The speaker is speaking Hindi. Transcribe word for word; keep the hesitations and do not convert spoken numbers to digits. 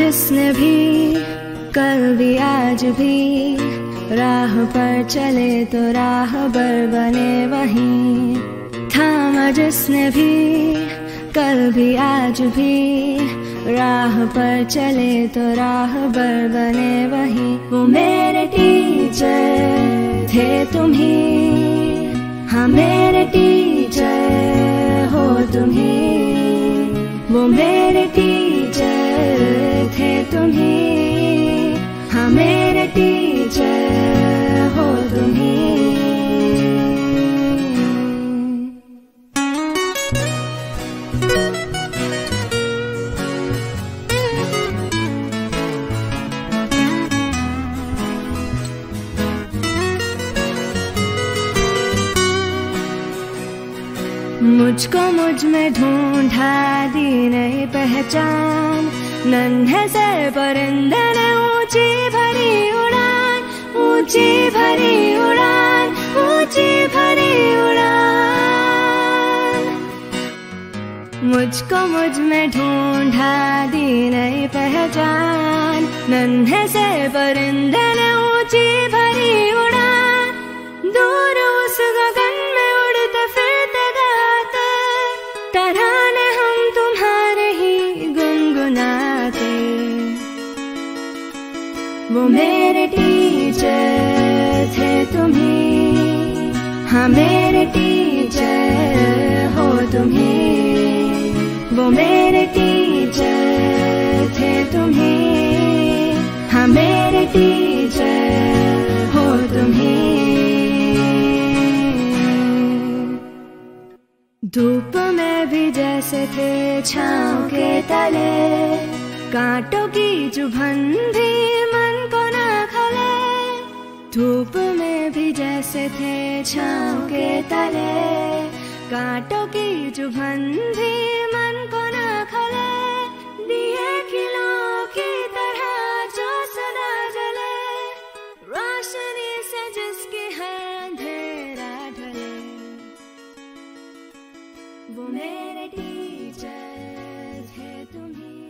जिसने भी कल भी आज भी राह पर चले तो राहबर बने वहीं। थामा जिसने भी कल भी आज भी राह पर चले तो राहबर बने वहीं। वो मेरे टीचर थे तुम ही, हाँ मेरे टीचर हो तुम ही। वो मेरे टीचर थे तुम ही, हाँ मेरे टीचर हो तुम ही। मुझको मुझ में ढूंढा दी नहीं पहचान, नन्हे से परिंदे ने ऊंची भरी उड़ान, ऊंची भरी उड़ान, ऊंची भरी उड़ान। मुझको मुझ में ढूंढा दी नहीं पहचान, नन्हे से परिंदे ने ऊंची भरी उड़ान। दूर उस गगन में उड़ते फिरते गाते, तराने हम तुम्हारे ही गुनगुनाते। वो मेरे टीचर थे तुम ही, हाँ मेरे टीचर हो तुम ही। वो मेरे टीचर थे तुम ही, हाँ मेरे टीचर हो तुम ही। धूप में भी जैसे थे छाँव के तले, कांटों की चुभन भी मन को न खले। धूप में भी जैसे थे छाँव के तले, कांटों की चुभन भी मन को न खले। दिए खिलों की तरह जो सदा जले, रोशनी से जिसकी है अंधेरा ढले। वो मेरे टीचर थे तुम ही।